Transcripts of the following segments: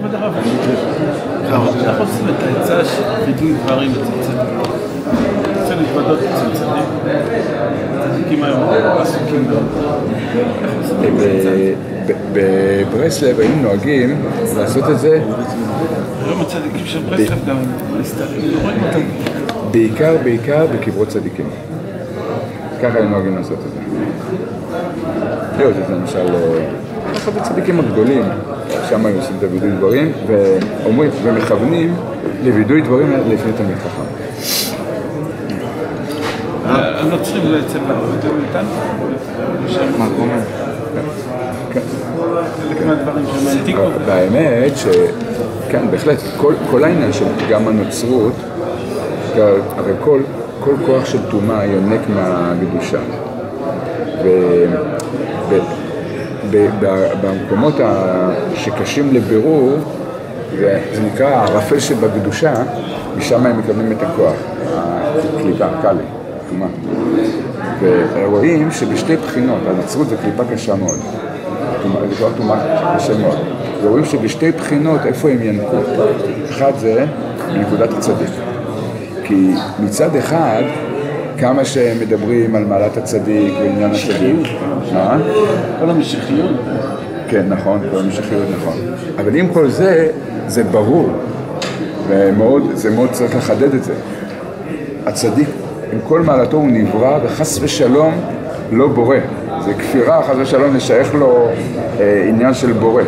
כבוד הרב, איך עושים את העצה של וידוי דברים בצדדים? רוצה להתוודות אצל צדיק, צדיקים היום עסוקים מאוד. איך עושים את העצה? בברסלב היינו נוהגים לעשות את זה. היום הצדיקים של ברסלב גם מסתרים, לא רואים אותם. בעיקר בקברות צדיקים. ככה היינו נוהגים לעשות את זה. להיות את זה למשל, אחד הצדיקים הגדולים, שם היו עושים את הוידוי דברים, ואומרים, ומכוונים לוידוי דברים לפני תלמיד חכם. הנוצרים בעצם וידוי איתנו? מה, קוראים? חלק מהדברים שמענתיקו. באמת שכן, בהחלט, כל העניין של גם הנוצרות, הרי כל כוח של טומאה יונק מהקדושה. במקומות שקשים לבירור, זה נקרא הערפל שבקדושה, משם הם מקבלים את הכוח, הקליפה, קלי, טומאה. ורואים שבשתי בחינות, הנצרות זה קליפה קשה מאוד, זה כבר טומאה קשה מאוד. ורואים שבשתי בחינות איפה הם ינקו. אחד זה בנקודת הצדיק. כי מצד אחד, כמה שהם מדברים על מעלת הצדיק ועניין הצדיק. כל המשיחיות. כן, נכון, כל המשיחיות, נכון. אבל עם כל זה, זה ברור. זה מאוד צריך לחדד את זה. הצדיק, עם כל מעלתו הוא נברא וחס ושלום לא בורא. זה כפירה, חס ושלום לשייך לו עניין של בורא.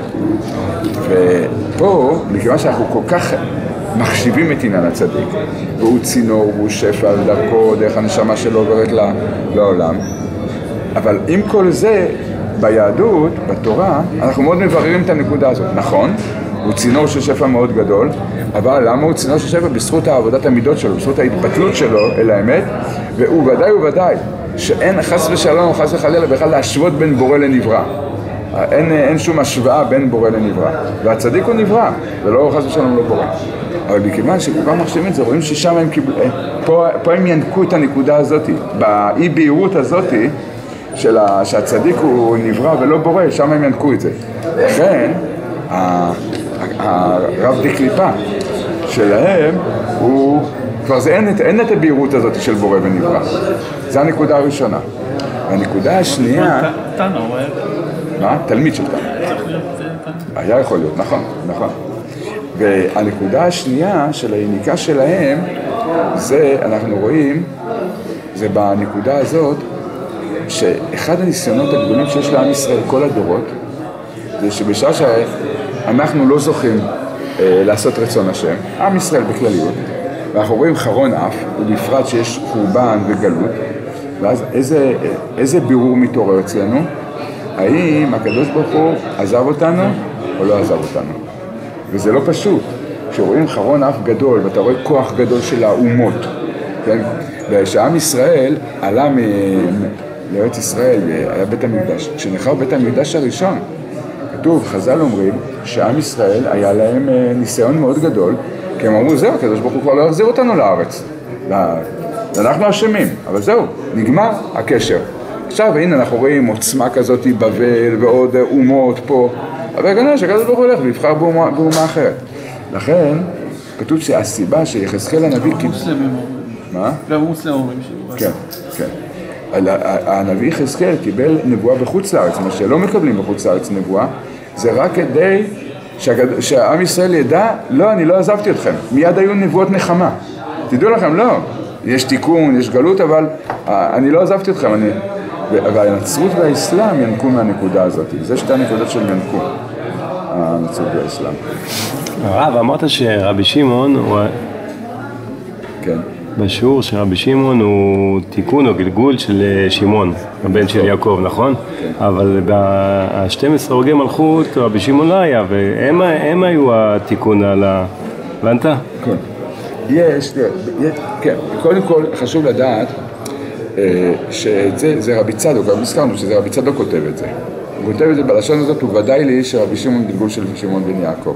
ופה, מכיוון שאנחנו כל כך מחשיבים את עניין הצדיק, והוא צינור, והוא שפע על דרכו, דרך הנשמה שלו עוברת לעולם. אבל עם כל זה, ביהדות, בתורה, אנחנו מאוד מבררים את הנקודה הזאת. נכון, הוא צינור של שפע מאוד גדול, אבל למה הוא צינור של שפע? בזכות העבודת המידות שלו, בזכות ההתבטלות שלו אל האמת, והוא ודאי שאין חס ושלום, חס וחלילה, בכלל להשוות בין בורא לנברא. אין שום השוואה בין בורא לנברא. והצדיק הוא נברא, ולא חס ושלום לא בורא. אבל מכיוון שכל כך מחשבים את זה, רואים ששם הם קיבלו, פה הם ינקו את הנקודה הזאת, באי בהירות הזאת, שהצדיק הוא נברא ולא בורא, שם הם ינקו את זה. לכן, הרב דקליפה שלהם, הוא, כבר זה אין את הבהירות הזאת של בורא ונברא. זו הנקודה הראשונה. הנקודה השנייה... תנא, הוא היה... מה? תלמיד של תנא. היה יכול להיות, נכון. והנקודה השנייה של היניקה שלהם, זה, אנחנו רואים, זה בנקודה הזאת, שאחד הניסיונות הגדולים שיש לעם ישראל כל הדורות, זה שבשעה שאנחנו לא זוכים לעשות רצון השם, עם ישראל בכלליות, ואנחנו רואים חרון אף, ובפרט שיש חורבן וגלות, ואז איזה בירור מתעורר אצלנו? האם הקדוש ברוך הוא עזב אותנו או לא עזב אותנו? וזה לא פשוט. כשרואים חרון אף גדול, ואתה רואה כוח גדול של האומות, כן? ושעם ישראל עלה לארץ ישראל, היה בית המקדש. כשנחרב בית המקדש הראשון, כתוב, חז"ל אומרים, שעם ישראל היה להם ניסיון מאוד גדול, כי הם אמרו, זהו, הקדוש ברוך הוא כבר לא יחזיר אותנו לארץ. אנחנו אשמים, אבל זהו, נגמר הקשר. עכשיו, הנה, אנחנו רואים עוצמה כזאת בבל ועוד אומות פה, אבל כנראה שהקדוש ברוך הוא הולך ויבחר באומה אחרת. לכן, כתוב שהסיבה שיחזקאל הנביא... מוסלמים אומרים. מה? לא, מוסלמים אומרים שהוא... כן. הנביא יחזקאל קיבל נבואה בחוץ לארץ, מה שלא מקבלים בחוץ לארץ נבואה, זה רק כדי שהעם ישראל ידע, לא, אני לא עזבתי אתכם. מיד היו נבואות נחמה. תדעו לכם, לא. יש תיקון, יש גלות, אבל אני לא עזבתי אתכם. והנצרות והאסלאם ינקו מהנקודה הזאת. זה שתי הנקודות של ינקו, הנצרות והאסלאם. הרב, אמרת שרבי שמעון הוא... כן. בשיעור שרבי שמעון הוא תיקון או גלגול של שמעון, הבן של יעקב, נכון? כן. אבל ב-12 הורגי מלכות רבי שמעון לא היה, והם היו התיקון על ה... הבנת? כן. כן. קודם כל חשוב לדעת שזה רבי צדוק, אבל הזכרנו שזה רבי צדוק כותב את זה. הוא כותב את זה בלשון הזאת, הוא ודאי לי שרבי שמעון גלגול של שמעון בן יעקב.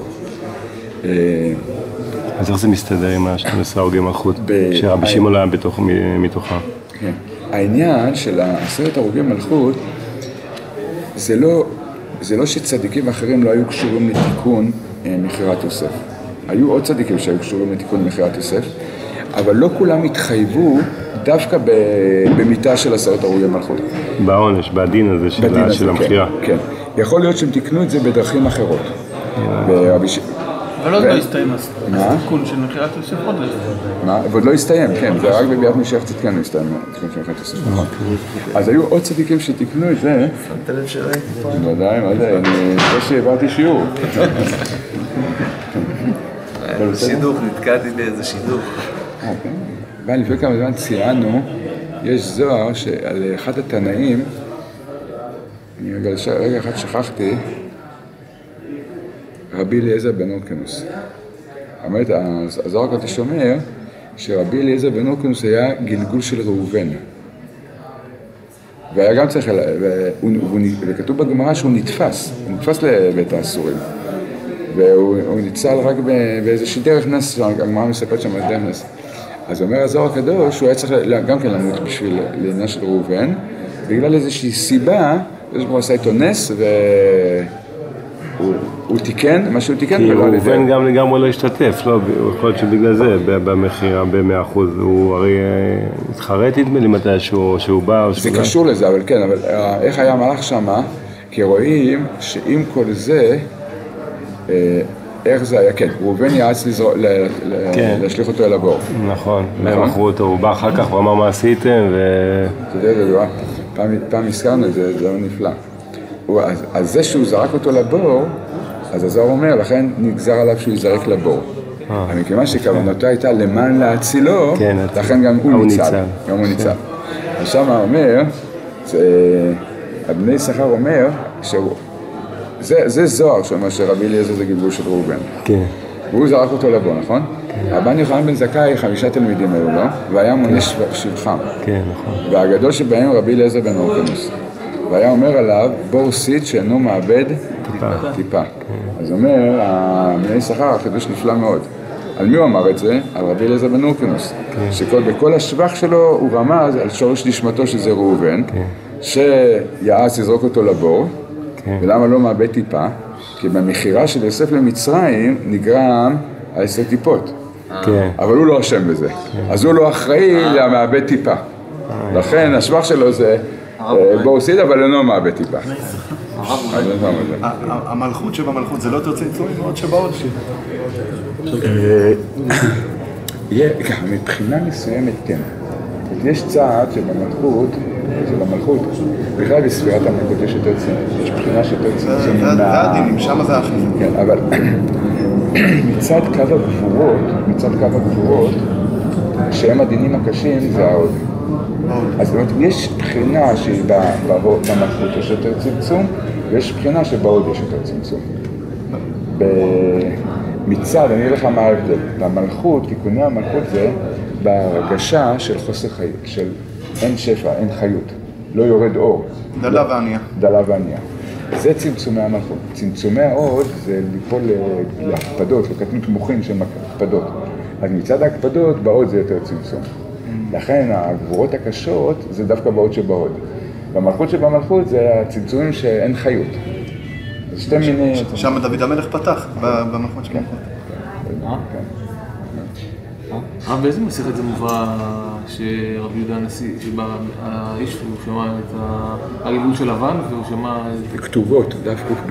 אז איך זה מסתדר עם ה-12 הורגי מלכות, שרבי שמעון היה מתוכה? כן. העניין של 10 הורגי מלכות, זה לא זה לא שצדיקים אחרים לא היו קשורים לתיקון מכירת יוסף. היו עוד צדיקים שהיו קשורים לתיקון מכירת יוסף, אבל לא כולם התחייבו דווקא במיטה של 10 הרוגי מלכות. בעונש, בדין הזה של המכירה. כן. יכול להיות שהם תיקנו את זה בדרכים אחרות. אבל עוד לא הסתיים התיקון של מכירת יוסף עוד לא הסתיים. ועוד לא הסתיים, כן, זה רק בביאת משיח צדקנו הסתיים התיקון של מכירת יוסף. אז היו עוד צדיקים שתיקנו את זה. שמת לב שראיתי פה? ודאי, אני חושב שהעברתי שיעור. שידוך, נתקעתי באיזה שידוך. לפני כמה זמן ציינו, יש זוהר שעל אחד התנאים, אני רגע אחד שכחתי, רבי אליעזר בן הורקנוס. האמת, הזוהר הקדוש אומר שרבי אליעזר בן הורקנוס היה גלגול של ראובן. והיה גם צריך, וכתוב בגמרא שהוא נתפס לבית האסורים. והוא ניצל רק באיזושהי דרך נס, הגמרא מספרת שם על דרך נס. אז אומר הזוהר הקדוש שהוא היה צריך גם כן למות בשביל לעניין של ראובן, בגלל איזושהי סיבה, הוא עשה איתו נס והוא תיקן, מה שהוא תיקן. כי ראובן גם לגמרי לא השתתף, לא, יכול להיות שבגלל זה במחירה ב100%, הוא הרי התחרט נדמה לי מתי שהוא בא. זה קשור לזה, אבל כן, אבל איך היה המהלך שמה? כי רואים שעם כל זה, איך זה היה? כן, ראובן יעץ להשליך אותו אל הבור. נכון, הם מכרו אותו, הוא בא אחר כך ואמר מה עשיתם אתה יודע, פעם הזכרנו את זה, זה לא נפלא. אז זה שהוא זרק אותו לבור, אז הזוהר אומר, לכן נגזר עליו שהוא יזרק לבור. אבל מכיוון שכוונתו הייתה למען להצילו, לכן גם הוא ניצל. גם הוא ניצל. אז שמה אומר, הבני יששכר אומר, זה זוהר שאומר שרבי אליעזר זה גלגול של ראובן. כן. והוא זרק אותו לבור, נכון? רבן יוחנן בן זכאי 5 תלמידים היו לו, והיה מונה שבחם. כן, נכון. והגדול שבהם רבי אליעזר בן הורקנוס. והיה אומר עליו, בור סיד שאינו מאבד טיפה. אז אומר, הבני יששכר החידוש נפלא מאוד. על מי הוא אמר את זה? על רבי אליעזר בן הורקנוס. שבכל השבח שלו הוא רמז על שורש נשמתו שזה ראובן, שיעץ יזרוק אותו לבור. ולמה לא מאבד טיפה? כי במכירה של יוסף למצרים נגרם 10 טיפות. אבל הוא לא אשם בזה. אז הוא לא אחראי למאבד טיפה. לכן השבח שלו זה בור סיד, אבל אינו מאבד טיפה. המלכות שבמלכות זה לא יותר צמצומי מאוד שבאות? מבחינה מסוימת כן. יש צעד שבמלכות, בכלל בספירת המלכות יש יותר צמצום, יש בחינה שיותר צמצום. זה הדינים, שם זה הכי. כן, אבל מצד קו הגבורות, שהם הדינים הקשים, זה ההוד. אז זאת אומרת, יש בחינה שהיא במלכות יש יותר צמצום, ויש בחינה שבהוד יש יותר צמצום. מצד, אני אגיד לך מה ההבדל, במלכות, תיקוני המלכות זה בהרגשה של חוסר חיות, של אין שפע, אין חיות, לא יורד אור. דלה וענייה. דלה וענייה. זה צמצומי המלכות. צמצומי ההוד זה ליפול להקפדות, לקטנות מוחין של הקפדות. אז מצד ההקפדות, בהוד זה יותר צמצום. לכן הגבורות הקשות זה דווקא בהוד שבהוד. במלכות שבמלכות זה הצמצומים שאין חיות. זה שתי מיני... שם דוד המלך פתח, במלכות שבמלכות. באיזה מסכת זה מובא שרבי יהודה הנשיא, האיש הוא שמע את הגלגול של לבן והוא שמע... בכתובות, דף ק"ג.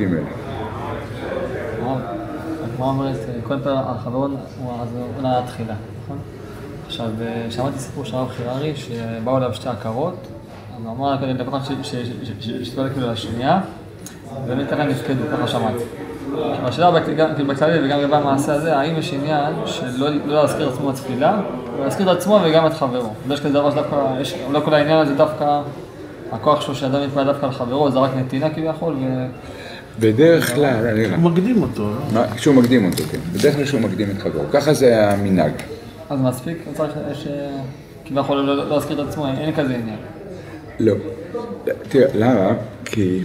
כמו אומרת, קודם כל החברון הוא עונה התחילה, נכון? עכשיו, שמעתי סיפור של הרב חיררי שבאו אליו 2 עקרות, אז הוא אמר לקוחות שתתבלק לו לשנייה, ובאמת ככה נפקדו, ככה שמעתי. השאלה בכללי וגם לגבי המעשה הזה, האם יש עניין שלא להזכיר את עצמו בתפילה, להזכיר את עצמו וגם את חברו. יש כזה דבר שדווקא, לא כל העניין הזה דווקא, הכוח שלו שאדם מתפעל דווקא על חברו, זה רק נתינה כביכול בדרך כלל, הוא מקדים אותו. כשהוא מקדים אותו, כן. בדרך כלל שהוא מקדים את חברו. ככה זה המנהג. אז מספיק, צריך כביכול לא להזכיר את עצמו, אין כזה עניין. לא. תראה, למה? כי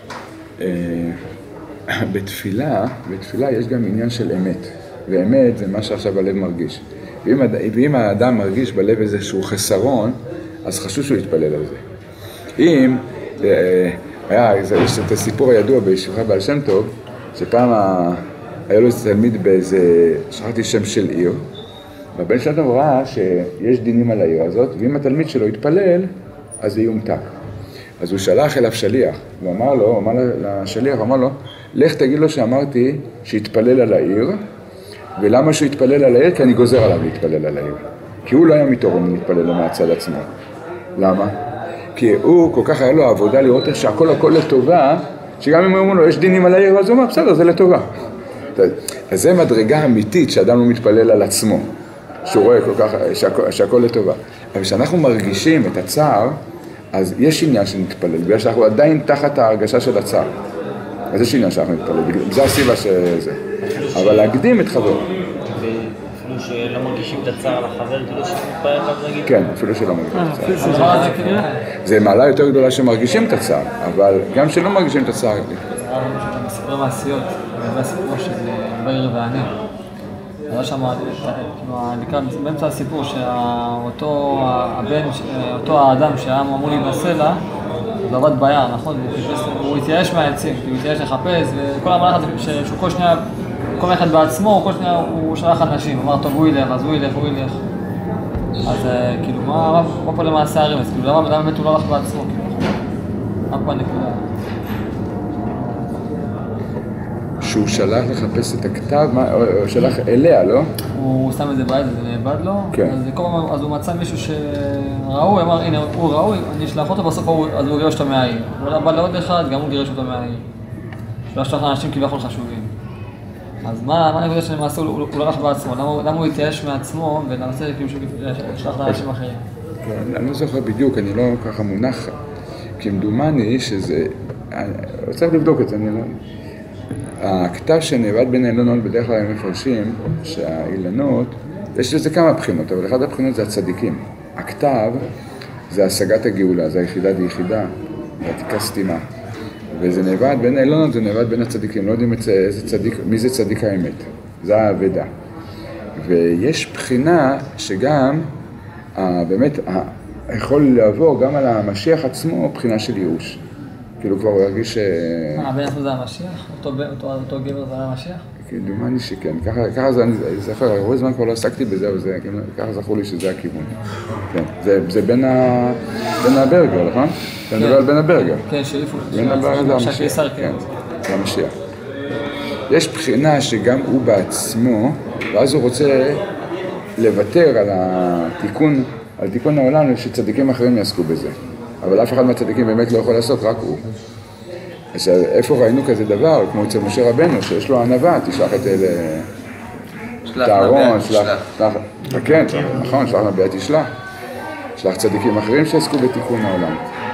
בתפילה יש גם עניין של אמת, ואמת זה מה שעכשיו הלב מרגיש. ואם האדם מרגיש בלב איזשהו חסרון, אז חשוב שהוא יתפלל על זה. אם יש את הסיפור הידוע בישיבה בעל שם טוב, שפעם היה לו איזה תלמיד באיזה, שכחתי שם של עיר, והבן שלנו ראה שיש דינים על העיר הזאת, ואם התלמיד שלו יתפלל, אז זה יומתק. אז הוא שלח אליו שליח, הוא אמר לשליח, אמר לו, לך תגיד לו שאמרתי שיתפלל על העיר, ולמה שהוא יתפלל על העיר? כי אני גוזר עליו להתפלל על העיר. כי הוא לא היה מתעורר להתפלל מהצד עצמו. למה? כי הוא כל כך היה לו עבודה לראות איך שהכל לטובה, שגם אם הוא אומר לו, יש דינים על העיר, אז הוא אומר, בסדר, זה לטובה. אז זה מדרגה אמיתית שאדם לא מתפלל על עצמו, שהוא רואה כל כך שהכל לטובה. אבל כשאנחנו מרגישים את הצער, אז יש עניין שנתפלל, בגלל שאנחנו עדיין תחת ההרגשה של הצער. אז יש עניין שאנחנו נתפלל, זה הסיבה שזה. אבל להקדים את חבר. אפילו שלא מרגישים את הצער על החבר, כאילו שנתפלל עליו נגיד? כן, אפילו שלא מרגישים את הצער. זה מעלה יותר גדולה שמרגישים את הצער, אבל גם שלא מרגישים את הצער. אתה מספר מעשיות, זה הסיפור של באר ואני. היה שם, באמצע הסיפור שאותו האדם שהיה אמור להינסה לה, זה עבד ביער, נכון? הוא התייאש מהעצים, הוא התייאש לחפש, וכל המהלך הזה שהוא כל אחד בעצמו, כל שנייה הוא שלח אנשים, אמר טוב הוא ילך, אז הוא ילך. אז כאילו, מה פה למעשה הרמז? כאילו, למה באמת הוא לא הלך בעצמו? מה פה הנקודה? שהוא שלח לחפש את הכתב, הוא שלח אליה, לא? הוא שם את זה בעד, זה נאבד לו, כן. אז הוא מצא מישהו שראוי, אמר, הנה, הוא ראוי, אני אשלח אותו, בסוף אז הוא גירש אותו מהעיר. הוא בא לעוד אחד, גם הוא גירש אותו מהעיר. שלא שלח לאנשים כביכול חשובים. אז מה הנקודה שלמעשה הוא לא הלך בעצמו? למה הוא התייאש מעצמו ולמעשה כאילו שהוא שלח לאנשים אחרים? כן, אני לא זוכר בדיוק, אני לא ככה מונח, כי מדומני שזה, אני צריך לבדוק את זה, אני לא... הכתב שנאבד בין האילנות בדרך כלל הם מפרשים שהאילנות, יש לזה כמה בחינות, אבל אחת הבחינות זה הצדיקים. הכתב זה השגת הגאולה, זה היחידה דיחידה, ועתיקה סתימה. וזה נאבד בין האילנות, זה נאבד בין הצדיקים, לא יודעים מי זה צדיק האמת, זה האבדה. ויש בחינה שגם באמת יכול לעבור גם על המשיח עצמו בחינה של ייאוש. כאילו כבר הוא הרגיש הבן עצמו זה המשיח? אותו גבר זה המשיח? דומני שכן, ככה זה, אני זוכר, הרבה זמן כבר לא עסקתי בזה, ככה זכור לי שזה הכיוון. כן, זה בין הברגר, נכון? אתה מדבר על בין הברגר. כן, שאיפה. בין הברגר זה המשיח. כן, זה המשיח. יש בחינה שגם הוא בעצמו, ואז הוא רוצה לוותר על תיקון העולם שצדיקים אחרים יעסקו בזה. אבל אף אחד מהצדיקים באמת לא יכול לעשות, רק הוא. אז איפה ראינו כזה דבר, כמו אצל משה רבנו, שיש לו ענווה, תשלח את הארון, כן, נכון, שלח נביאה תשלח. שלח צדיקים אחרים שעסקו בתיקון העולם.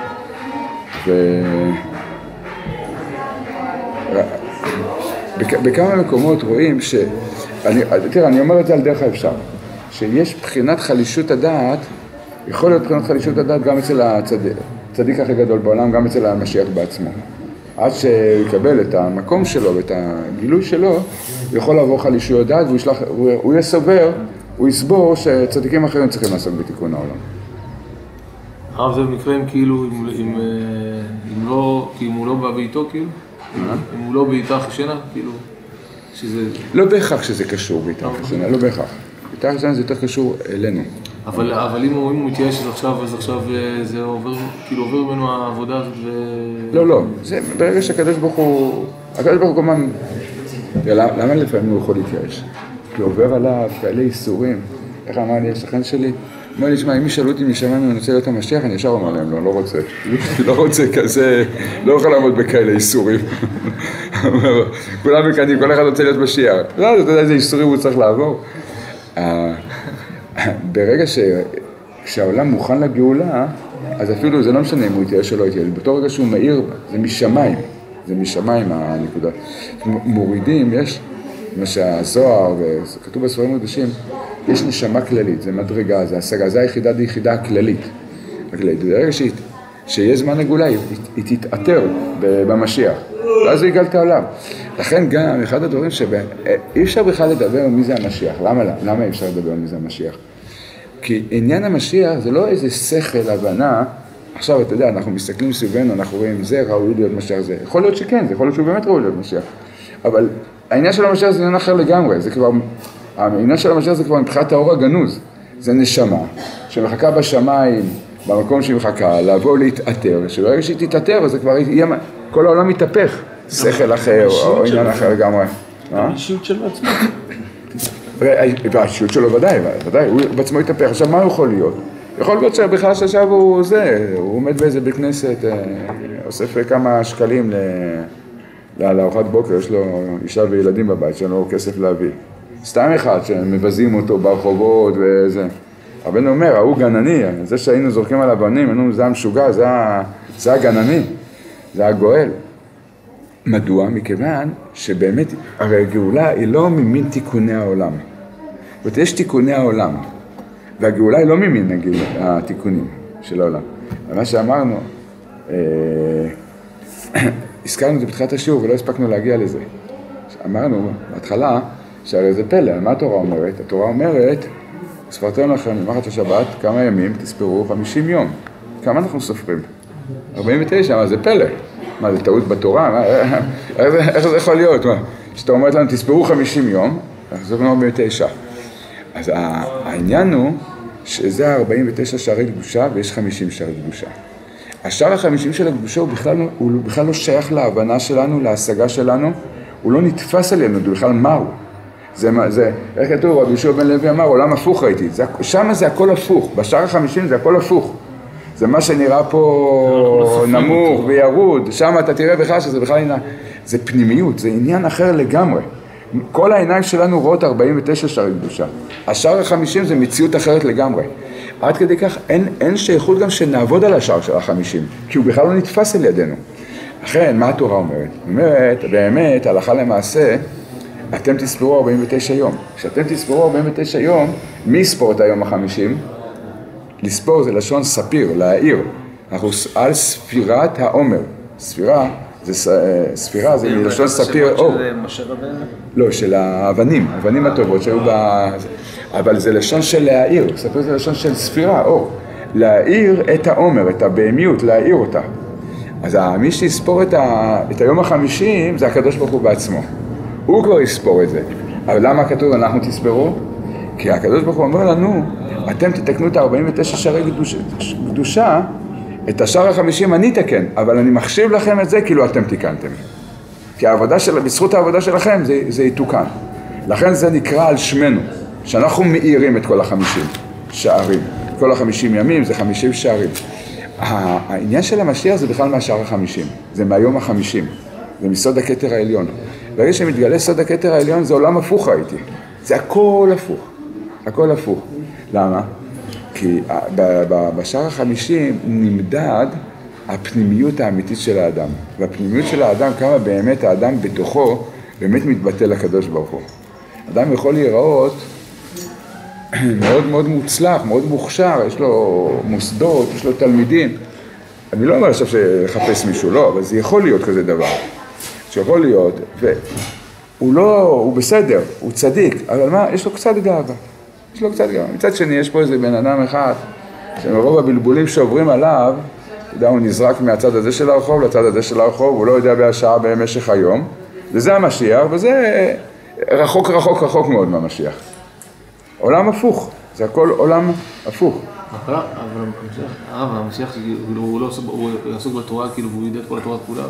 בכמה מקומות רואים תראה, אני אומר את זה על דרך האפשר, שיש בחינת חלישות הדעת, יכול להיות בחינת חלישות הדעת גם אצל הצדיק הכי גדול בעולם, גם אצל המשיח בעצמו. עד שהוא יקבל את המקום שלו ואת הגילוי שלו, הוא יכול לעבור חלישויות דעת והוא הוא יסבור שצדיקים אחרים צריכים לעסוק בתיקון העולם. הרב, זה במקרים כאילו, אם הוא לא בא בעיתו, כאילו? אם הוא לא בעיתה חשנה, כאילו? שזה... לא בהכרח שזה קשור בעיתה חשנה, לא בהכרח. בעיתה חשנה זה יותר קשור אלינו. אבל אם הוא מתייאש אז עכשיו זה עובר ממנו העבודה הזאת ו... לא, זה ברגע שהקדוש ברוך הוא כמובן, למה לפעמים הוא יכול להתייאש? כי עובר עליו כאלה איסורים, איך אמר לי השכן שלי? אמר לי, שמע, אם ישאלו אותי משמיים אם אני רוצה להיות המשיח, אני ישר אומר להם, לא רוצה. לא רוצה כזה, לא יכול לעמוד בכאלה איסורים. כולם מקדים, כל אחד רוצה להיות משיח. לא, אתה יודע איזה איסורים הוא צריך לעבור. ברגע שהעולם מוכן לגאולה, אז אפילו זה לא משנה אם הוא יתייאש או לא יתייאש. בתור רגע שהוא מאיר, זה משמיים הנקודה. מורידים, יש מה שהזוהר, וכתוב בספרים הקדושים, יש נשמה כללית, זה מדרגה, זה השגה, זה היחידה הכללית. ברגע שיש זמן הגאולה, היא תתאתר במשיח, ואז הוא יגאל את העולם. לכן גם אחד הדברים שאי אפשר בכלל לדבר מי זה המשיח. למה אי אפשר לדבר מי זה המשיח? כי עניין המשיח זה לא איזה שכל הבנה עכשיו, אתה יודע, אנחנו מסתכלים סביבנו, אנחנו רואים, זה ראוי להיות משיח זה. יכול להיות שכן, זה יכול להיות שהוא באמת ראוי להיות משיח. אבל העניין של המשיח זה עניין אחר לגמרי. זה כבר, העניין של המשיח זה כבר מבחינת האור הגנוז. זה נשמה שמחכה בשמיים, במקום שהיא מחכה, לבוא להתאתר. שברגע שהיא תתאתר, זה כבר יהיה, כל העולם מתהפך. שכל אחר, או עניין אחר לגמרי. האישיות שלו עצמו. והאישיות שלו ודאי, הוא בעצמו יתהפך. עכשיו, מה הוא יכול להיות? יכול להיות שבכלל שעכשיו הוא עומד באיזה בית כנסת, אוסף כמה שקלים לארוחת בוקר, יש לו אישה וילדים בבית, שאין לו כסף להביא. סתם אחד שמבזים אותו ברחובות וזה. הבן אומר, הוא גנני, זה שהיינו זורקים על הבנים, זה המשוגע, זה הגנני, זה הגואל. מדוע? מכיוון שבאמת, הרי הגאולה היא לא ממין תיקוני העולם. זאת אומרת, יש תיקוני העולם. והגאולה היא לא ממין התיקונים של העולם. מה שאמרנו, הזכרנו את זה בתחילת השיעור ולא הספקנו להגיע לזה. אמרנו בהתחלה שהרי זה פלא, מה התורה אומרת? התורה אומרת, ספרתם לכם ממחת השבת כמה ימים, תספרו 50 יום. כמה אנחנו סופרים? 49, מה זה פלא? מה זה טעות בתורה? איך זה יכול להיות? שאתה אומרת לנו תספרו 50 יום, אנחנו סופרים 49. אז העניין הוא שזה 49 שערי קדושה ויש 50 שערי קדושה. השער ה-50 של הקדושה הוא בכלל לא שייך להבנה שלנו, להשגה שלנו, הוא לא נתפס עלינו, הוא בכלל מהו. איך כתוב, רבי יהושע בן לוי אמר, עולם הפוך ראיתי, שם זה הכל הפוך, בשער ה-50 זה הכל הפוך. זה מה שנראה פה נמוך וירוד, שם אתה תראה בכלל שזה בכלל זה פנימיות, זה עניין אחר לגמרי. כל העיניים שלנו רואות 49 שערי קדושה. השער ה-50 זה מציאות אחרת לגמרי. עד כדי כך אין שייכות גם שנעבוד על השער של ה-50, כי הוא בכלל לא נתפס על ידינו. לכן, מה התורה אומרת? היא אומרת, באמת, הלכה למעשה, אתם תספרו 49 יום. כשאתם תספרו 49 יום, מי יספור את היום ה-50? לספור זה לשון ספיר, להעיר. אנחנו על ספירת העומר. ספירה זה מלשון ספיר אור. של משה רבנו? לא, של האבנים הטובות שהיו אבל זה לשון של להעיר. ספיר זה לשון של ספירה, אור. להעיר את העומר, את הבהמיות, להעיר אותה. אז מי שיספור את היום ה-50 זה הקדוש ברוך הוא בעצמו. הוא כבר יספור את זה. אבל למה כתוב אנחנו תספרו? כי הקדוש ברוך הוא אומר לנו, אתם תתקנו את ה-49 שערי קדושה, את השער ה-50 אני תקן, אבל אני מחשיב לכם את זה כאילו אתם תיקנתם. כי בזכות העבודה שלכם זה יתוקן. לכן זה נקרא על שמנו, שאנחנו מאירים את כל ה-50 שערים. כל ה-50 ימים זה 50 שערים. העניין של המשיח זה בכלל מהשער ה-50, זה מהיום ה-50, זה מסוד הכתר העליון. ברגע שמתגלה סוד הכתר העליון זה עולם הפוך ראיתי, זה הכל הפוך, הכל הפוך. למה? כי בשער ה-50 נמדד הפנימיות האמיתית של האדם, והפנימיות של האדם כמה באמת האדם בתוכו באמת מתבטא לקדוש ברוך הוא. אדם יכול להיראות מאוד מאוד מוצלח, מאוד מוכשר, יש לו מוסדות, יש לו תלמידים. אני לא אומר עכשיו שחפש מישהו, לא, אבל זה יכול להיות כזה דבר. שיכול להיות, הוא בסדר, הוא צדיק, אבל מה, יש לו קצת גאווה. יש לו קצת גאווה. מצד שני, יש פה איזה בן אדם אחד, שמרוב הבלבולים שעוברים עליו, אתה יודע, הוא נזרק מהצד הזה של הרחוב לצד הזה של הרחוב, הוא לא יודע בהשעה במשך היום, וזה המשיח, וזה רחוק רחוק רחוק מאוד מהמשיח. עולם הפוך, זה הכל עולם הפוך. אבל המשיח, הוא יעסוק בתורה, כאילו, והוא ידע את כל התורה כולה,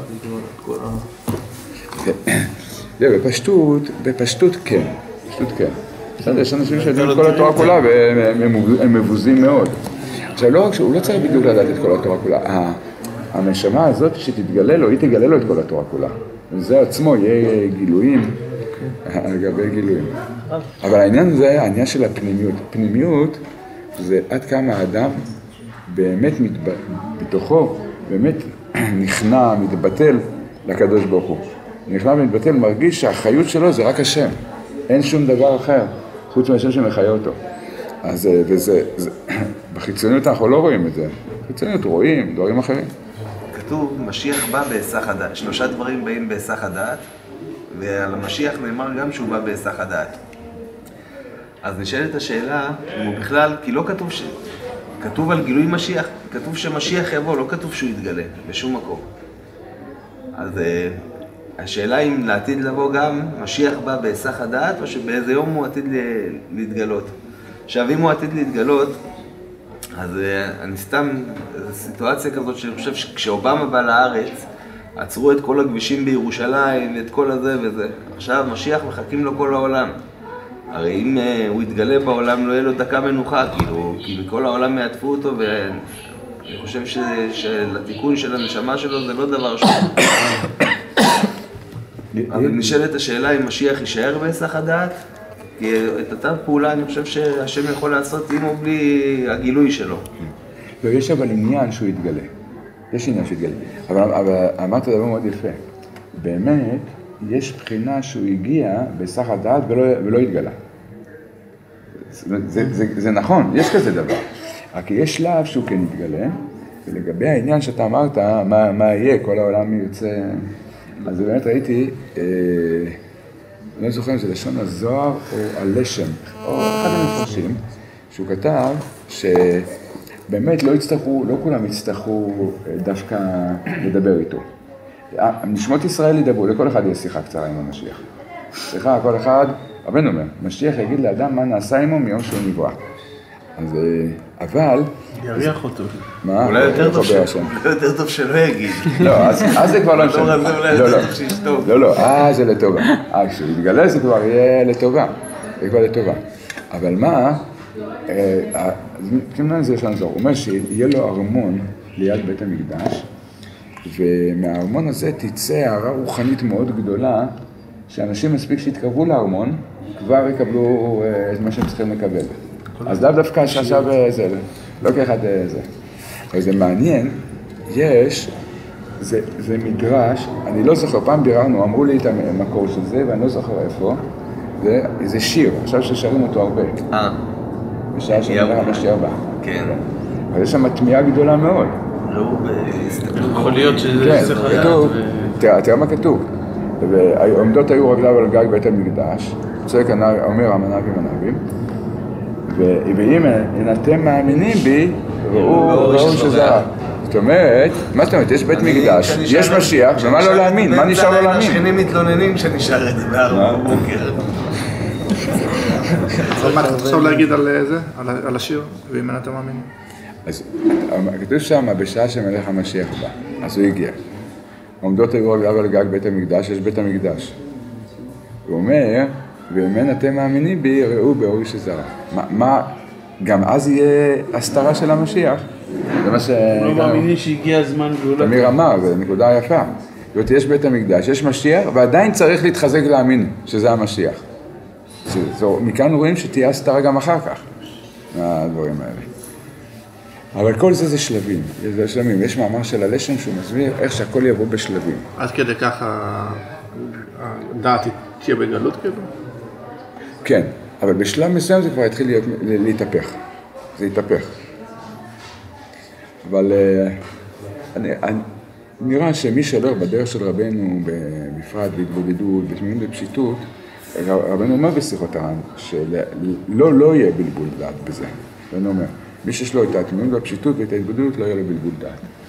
בפשטות כן, יש אנשים שיודעים את כל התורה כולה והם מבוזים מאוד. עכשיו לא רק שהוא לא צריך בדיוק לדעת את כל התורה כולה, הנשמה הזאת שתתגלה לו, היא תגלה לו את כל התורה כולה. זה עצמו יהיה גילויים, על גבי גילויים. אבל העניין זה העניין של הפנימיות. פנימיות זה עד כמה האדם באמת בתוכו, באמת נכנע, מתבטל לקדוש ברוך הוא. נכנע ומתבטל, מרגיש שהחיות שלו זה רק השם. אין שום דבר אחר, חוץ מהשם שמחיה אותו. אז בחיצוניות אנחנו לא רואים את זה. בחיצוניות רואים דברים אחרים. כתוב, משיח בא בהיסח הדעת. 3 דברים באים בהיסח הדעת, ועל המשיח נאמר גם שהוא בא בהיסח הדעת. אז נשאלת השאלה, אם הוא בכלל, כי לא כתוב כתוב על גילוי משיח, כתוב שמשיח יבוא, לא כתוב שהוא יתגלה בשום מקום. אז השאלה אם לעתיד לבוא גם משיח בא בהיסח הדעת, או שבאיזה יום הוא עתיד להתגלות. עכשיו, אם הוא עתיד להתגלות, אז אני סתם, זו סיטואציה כזאת שאני חושב שכשאובמה בא לארץ, עצרו את כל הכבישים בירושלים, את כל הזה וזה. עכשיו, משיח מחכים לו כל העולם. הרי אם הוא יתגלה בעולם, לא יהיה לו דקה מנוחה, כי בכל העולם יעטפו אותו, ואני חושב שלתיקון של הנשמה שלו זה לא דבר שהוא. אבל נשאלת השאלה אם משיח יישאר בהיסח הדעת, כי את אותה פעולה אני חושב שהשם יכול לעשות עם או בלי הגילוי שלו. לא, יש אבל עניין שהוא יתגלה. יש עניין שהוא יתגלה. אבל אמרת דבר מאוד יפה. באמת, יש בחינה שהוא הגיע בהיסח הדעת ולא יתגלה. זה נכון, יש כזה דבר. רק יש שלב שהוא כן יתגלה, ולגבי העניין שאתה אמרת, מה יהיה, כל העולם ירצה... אז באמת ראיתי, לא זוכר אם זה לשון הזוהר או הלשם, או אחד המפרשים, שהוא כתב שבאמת לא כולם יצטרכו דווקא לדבר איתו. נשמות ישראל ידברו, לכל אחד יש שיחה קצרה עם המשיח. שיחה, כל אחד, רבנו אומר, משיח יגיד לאדם מה נעשה עמו מיום שהוא נברא. אז, אבל... יריח אותו. מה? אולי יותר טוב שלא יגיד. לא, אז זה כבר לא משנה. לא, זה לטובה. כשהוא יתגלה זה כבר יהיה לטובה. זה כבר לטובה. אבל מה, כמובן זה יש לנו זור, הוא אומר שיהיה לו ארמון ליד בית המקדש, ומהארמון הזה תצא הערה רוחנית מאוד גדולה, שאנשים מספיק שהתקרבו לארמון, כבר יקבלו את מה שהם צריכים לקבל. אז לאו דווקא שעכשיו זה, לא כאחד זה. אבל זה מעניין, זה מדרש, אני לא זוכר, פעם ביררנו, אמרו לי את המקור של זה, ואני לא זוכר איפה, זה שיר, עכשיו ששרים אותו הרבה. בשעה שנראה המשי הבא. כן. אבל יש שם תמיהה גדולה מאוד. לא, בהסתכלות. יכול להיות שזה צריך לדעת. תראה מה כתוב. והעומדות היו רגליו על גג בית המקדש, צועק אומר המנבים מנבים, ואם אתם מאמינים בי, ראו שזה רע. זאת אומרת, מה זאת אומרת? יש בית מקדש, יש משיח, ומה לא להאמין? מה נשאר לא להאמין? השכנים מתלוננים שנשאר את זה בארבע בבוקר. מה אתה עכשיו להגיד על זה? על השיר? ואם אתם מאמינים? אז כתוב שם, בשעה שמלך המשיח בא, אז הוא הגיע. עומדות היו רגליו על גג בית המקדש, יש בית המקדש. הוא אומר, ואם אתם מאמינים בי, ראו באורי שזרע. מה, גם אז יהיה הסתרה של המשיח? זה מה ש... לא מאמינים שהגיע הזמן גאולה. תמיר אמר, זו נקודה יפה. זאת אומרת, יש בית המקדש, יש משיח, ועדיין צריך להתחזק להאמין שזה המשיח. מכאן רואים שתהיה הסתרה גם אחר כך, מהדברים האלה. אבל כל זה שלבים, זה שלבים. יש מאמר של הלשם שהוא מסביר איך שהכל יבוא בשלבים. עד כדי ככה הדעת תהיה בגלות כאילו? כן, אבל בשלב מסוים זה כבר התחיל להתהפך. זה התהפך. אבל נראה שמי שהולך בדרך של רבנו בפרט בהתבודדות, בתמימות בפשיטות, רבנו אומר בשיחות הר"ן שלא יהיה בלבול דעת בזה. רבנו אומר, מי שיש לו את התמימות בפשיטות ואת ההתבודדות לא יהיה לו בלבול דעת.